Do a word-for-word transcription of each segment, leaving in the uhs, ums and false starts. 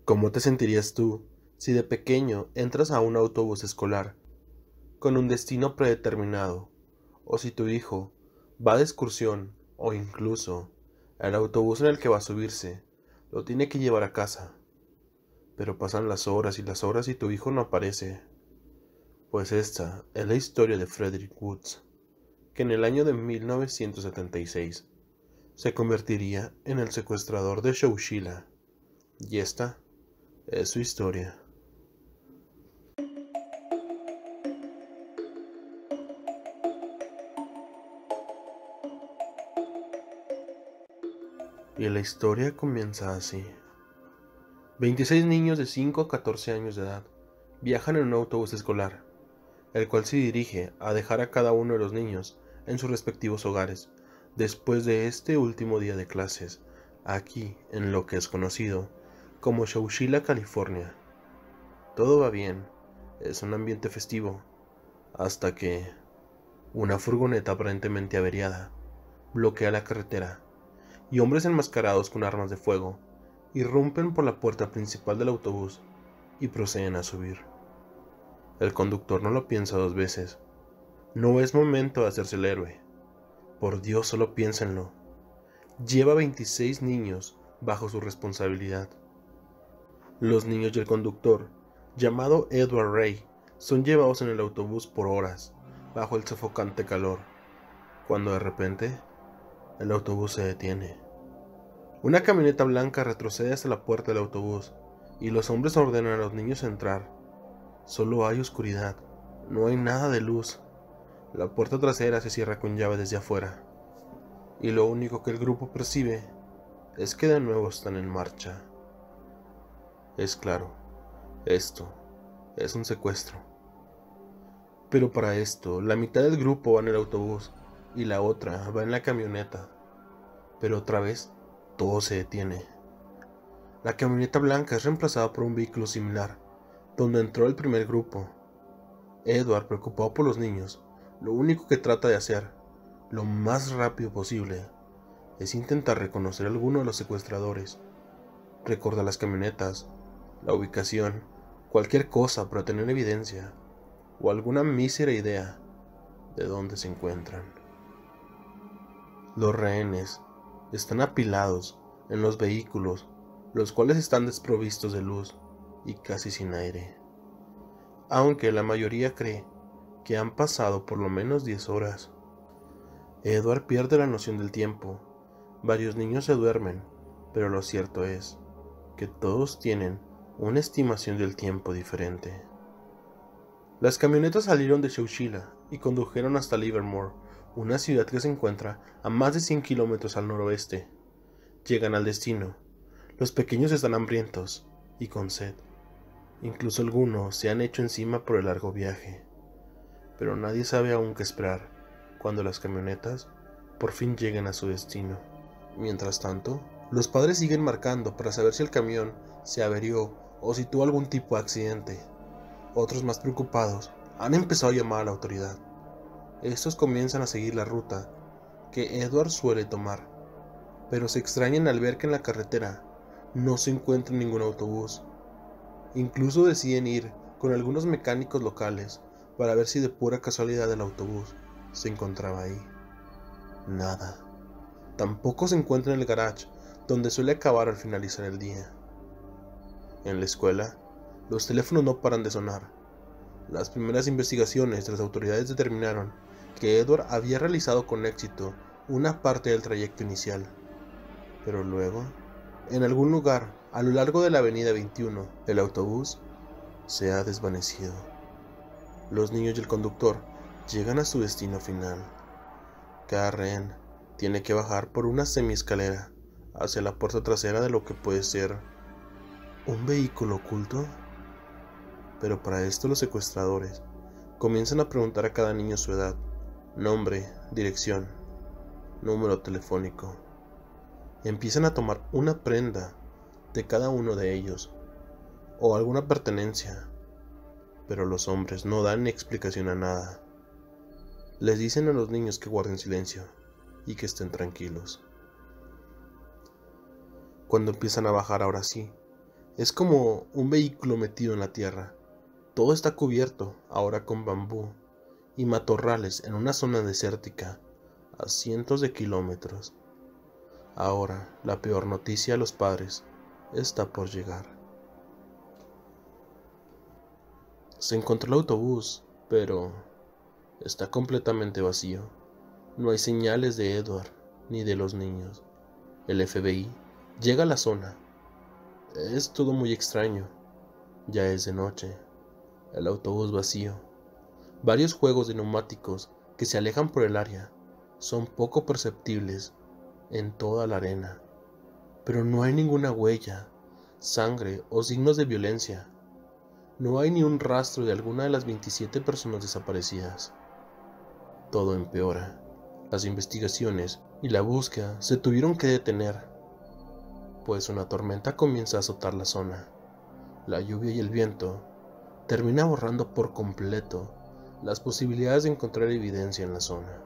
¿Cómo te sentirías tú si de pequeño entras a un autobús escolar con un destino predeterminado, o si tu hijo va de excursión, o incluso el autobús en el que va a subirse lo tiene que llevar a casa, pero pasan las horas y las horas y tu hijo no aparece? Pues esta es la historia de Frederick Woods, que en el año de mil novecientos setenta y seis se convertiría en el secuestrador de Shaushila, y esta es su historia. Y la historia comienza así. veintiséis niños de cinco a catorce años de edad viajan en un autobús escolar, el cual se dirige a dejar a cada uno de los niños en sus respectivos hogares después de este último día de clases, aquí en lo que es conocido como Shaushila, California. Todo va bien, es un ambiente festivo, hasta que una furgoneta aparentemente averiada bloquea la carretera y hombres enmascarados con armas de fuego irrumpen por la puerta principal del autobús y proceden a subir. El conductor no lo piensa dos veces. No es momento de hacerse el héroe. Por Dios, solo piénsenlo. Lleva veintiséis niños bajo su responsabilidad. Los niños y el conductor, llamado Edward Ray, son llevados en el autobús por horas, bajo el sofocante calor, cuando de repente el autobús se detiene. Una camioneta blanca retrocede hasta la puerta del autobús y los hombres ordenan a los niños entrar. Solo hay oscuridad, no hay nada de luz. La puerta trasera se cierra con llave desde afuera y lo único que el grupo percibe es que de nuevo están en marcha. Es claro, esto es un secuestro. Pero para esto, la mitad del grupo va en el autobús y la otra va en la camioneta. Pero otra vez, todo se detiene. La camioneta blanca es reemplazada por un vehículo similar, donde entró el primer grupo. Edward, preocupado por los niños, lo único que trata de hacer, lo más rápido posible, es intentar reconocer a alguno de los secuestradores. Recuerda las camionetas, la ubicación, cualquier cosa para tener evidencia, o alguna mísera idea de dónde se encuentran. Los rehenes están apilados en los vehículos, los cuales están desprovistos de luz y casi sin aire, aunque la mayoría cree que han pasado por lo menos diez horas. Edward pierde la noción del tiempo. Varios niños se duermen, pero lo cierto es que todos tienen una estimación del tiempo diferente. Las camionetas salieron de Shaushila y condujeron hasta Livermore, una ciudad que se encuentra a más de cien kilómetros al noroeste. Llegan al destino. Los pequeños están hambrientos y con sed. Incluso algunos se han hecho encima por el largo viaje. Pero nadie sabe aún qué esperar cuando las camionetas por fin lleguen a su destino. Mientras tanto, los padres siguen marcando para saber si el camión se averió o si tuvo algún tipo de accidente. Otros, más preocupados, han empezado a llamar a la autoridad. Estos comienzan a seguir la ruta que Edward suele tomar, pero se extrañan al ver que en la carretera no se encuentra ningún autobús. Incluso deciden ir con algunos mecánicos locales para ver si de pura casualidad el autobús se encontraba ahí. Nada. Tampoco se encuentra en el garage donde suele acabar al finalizar el día. En la escuela, los teléfonos no paran de sonar. Las primeras investigaciones de las autoridades determinaron que Edward había realizado con éxito una parte del trayecto inicial, pero luego, en algún lugar a lo largo de la avenida veintiuno, el autobús se ha desvanecido. Los niños y el conductor llegan a su destino final. Cada rehén tiene que bajar por una semiescalera hacia la puerta trasera de lo que puede ser un vehículo oculto. Pero para esto los secuestradores comienzan a preguntar a cada niño su edad, nombre, dirección, número telefónico. Empiezan a tomar una prenda de cada uno de ellos o alguna pertenencia, pero los hombres no dan ni explicación a nada. Les dicen a los niños que guarden silencio y que estén tranquilos. Cuando empiezan a bajar ahora sí, Es como un vehículo metido en la tierra. Todo está cubierto ahora con bambú y matorrales en una zona desértica a cientos de kilómetros. Ahora, la peor noticia a los padres está por llegar. Se encontró el autobús, pero está completamente vacío. No hay señales de Edward ni de los niños. El F B I llega a la zona. Es todo muy extraño. Ya es de noche. El autobús vacío. Varios juegos de neumáticos que se alejan por el área son poco perceptibles en toda la arena, pero no hay ninguna huella, sangre o signos de violencia. No hay ni un rastro de alguna de las veintisiete personas desaparecidas. Todo empeora. Las investigaciones y la búsqueda se tuvieron que detener, pues una tormenta comienza a azotar la zona. La lluvia y el viento termina borrando por completo las posibilidades de encontrar evidencia en la zona.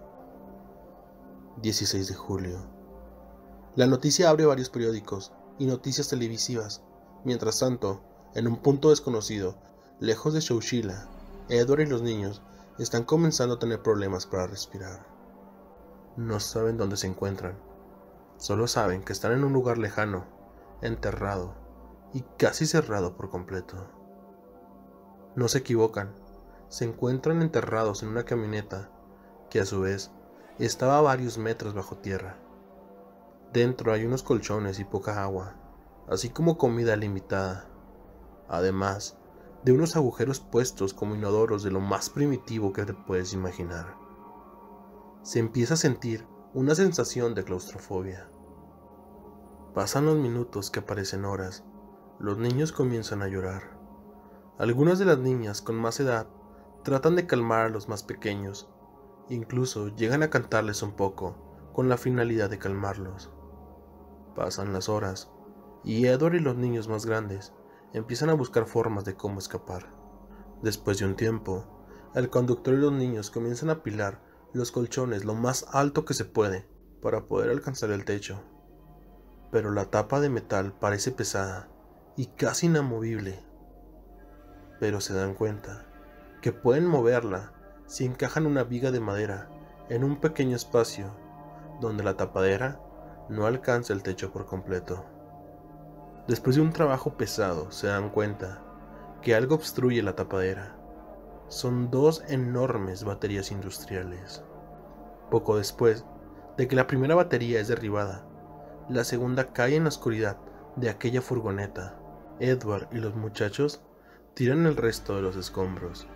dieciséis de julio. La noticia abre varios periódicos y noticias televisivas. Mientras tanto, en un punto desconocido, lejos de Chowchilla, Edward y los niños están comenzando a tener problemas para respirar. No saben dónde se encuentran. Solo saben que están en un lugar lejano, enterrado y casi cerrado por completo. No se equivocan. Se encuentran enterrados en una camioneta que a su vez estaba a varios metros bajo tierra. Dentro hay unos colchones y poca agua, así como comida limitada, además de unos agujeros puestos como inodoros de lo más primitivo que te puedes imaginar. Se empieza a sentir una sensación de claustrofobia. Pasan los minutos que parecen horas. Los niños comienzan a llorar. Algunas de las niñas con más edad tratan de calmar a los más pequeños, incluso llegan a cantarles un poco con la finalidad de calmarlos. Pasan las horas y Edward y los niños más grandes empiezan a buscar formas de cómo escapar. Después de un tiempo, el conductor y los niños comienzan a apilar los colchones lo más alto que se puede para poder alcanzar el techo, pero la tapa de metal parece pesada y casi inamovible. Pero se dan cuenta que pueden moverla si encajan una viga de madera en un pequeño espacio donde la tapadera no alcanza el techo por completo. Después de un trabajo pesado, se dan cuenta que algo obstruye la tapadera. Son dos enormes baterías industriales. Poco después de que la primera batería es derribada, la segunda cae en la oscuridad de aquella furgoneta. Edward y los muchachos tiran el resto de los escombros.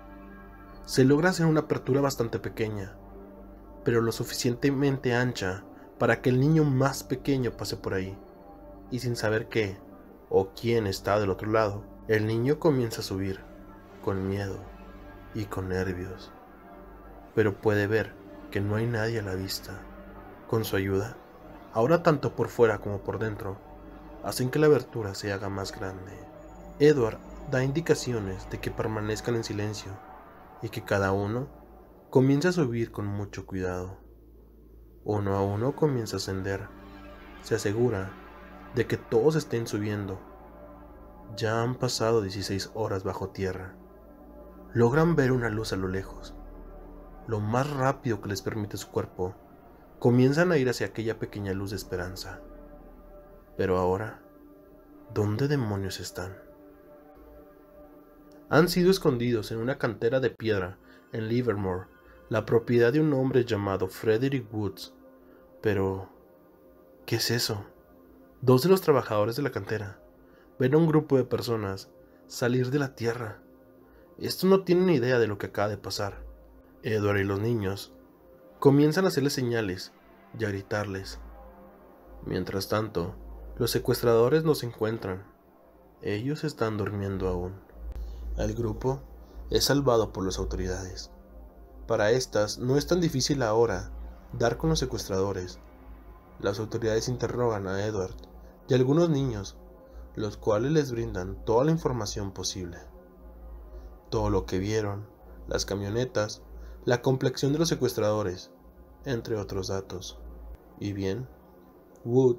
Se logra hacer una apertura bastante pequeña, pero lo suficientemente ancha para que el niño más pequeño pase por ahí, y sin saber qué o quién está del otro lado, el niño comienza a subir, con miedo y con nervios, pero puede ver que no hay nadie a la vista. Con su ayuda, ahora tanto por fuera como por dentro, hacen que la abertura se haga más grande. Edward da indicaciones de que permanezcan en silencio y que cada uno comience a subir con mucho cuidado. Uno a uno comienza a ascender. Se asegura de que todos estén subiendo. Ya han pasado dieciséis horas bajo tierra. Logran ver una luz a lo lejos. Lo más rápido que les permite su cuerpo, comienzan a ir hacia aquella pequeña luz de esperanza. Pero ahora, ¿dónde demonios están? Han sido escondidos en una cantera de piedra en Livermore, la propiedad de un hombre llamado Frederick Woods. Pero, ¿qué es eso? Dos de los trabajadores de la cantera ven a un grupo de personas salir de la tierra. Estos no tienen ni idea de lo que acaba de pasar. Edward y los niños comienzan a hacerles señales y a gritarles. Mientras tanto, los secuestradores no se encuentran. Ellos están durmiendo aún. El grupo es salvado por las autoridades. Para estas no es tan difícil ahora dar con los secuestradores. Las autoridades interrogan a Edward y a algunos niños, los cuales les brindan toda la información posible. Todo lo que vieron, las camionetas, la complexión de los secuestradores, entre otros datos. Y bien, Woods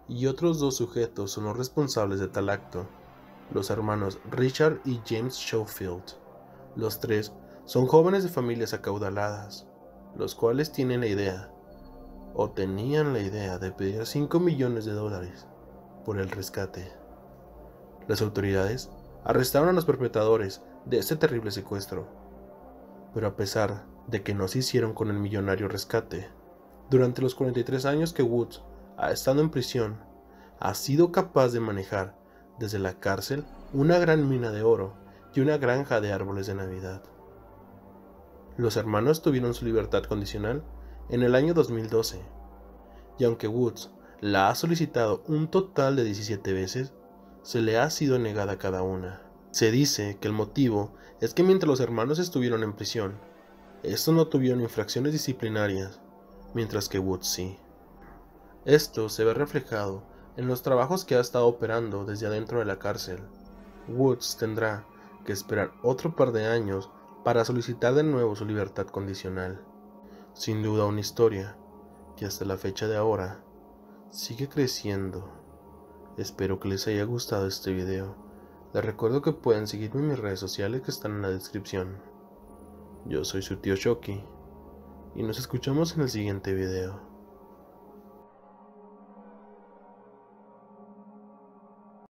y otros dos sujetos son los responsables de tal acto, los hermanos Richard y James Schofield. Los tres son jóvenes de familias acaudaladas, los cuales tienen la idea, o tenían la idea, de pedir cinco millones de dólares por el rescate. Las autoridades arrestaron a los perpetradores de este terrible secuestro, pero a pesar de que no se hicieron con el millonario rescate, durante los cuarenta y tres años que Woods ha estado en prisión, ha sido capaz de manejar desde la cárcel una gran mina de oro y una granja de árboles de Navidad. Los hermanos tuvieron su libertad condicional en el año dos mil doce, y aunque Woods la ha solicitado un total de diecisiete veces, se le ha sido negada cada una. Se dice que el motivo es que mientras los hermanos estuvieron en prisión, estos no tuvieron infracciones disciplinarias, mientras que Woods sí. Esto se ve reflejado en los trabajos que ha estado operando desde adentro de la cárcel. Woods tendrá que esperar otro par de años para solicitar de nuevo su libertad condicional. Sin duda una historia que hasta la fecha de ahora sigue creciendo. Espero que les haya gustado este video. Les recuerdo que pueden seguirme en mis redes sociales que están en la descripción. Yo soy su tío Shoki y nos escuchamos en el siguiente video.